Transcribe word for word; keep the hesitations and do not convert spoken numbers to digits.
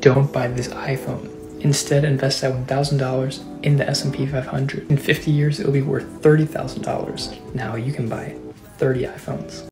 don't buy this iPhone. Instead, invest that one thousand dollars in the S and P five hundred. In fifty years, it will be worth thirty thousand dollars. Now you can buy thirty iPhones.